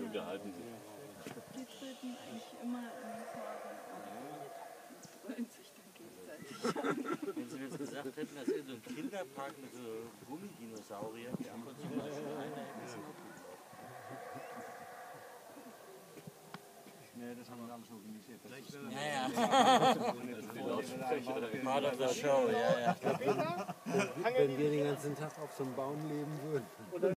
gehalten sind. Die treten eigentlich immer im Fahren ab und brüllen sich dann gegenseitig an. Wenn Sie mir jetzt gesagt hätten, dass ihr so ein Kinderpark mit so Gummidinosauriern, der ab und zu mal so einer ist, Nee, das haben wir alles organisiert. ja. Part of the show, ja. Wenn wir den ganzen Tag auf so einem Baum leben würden.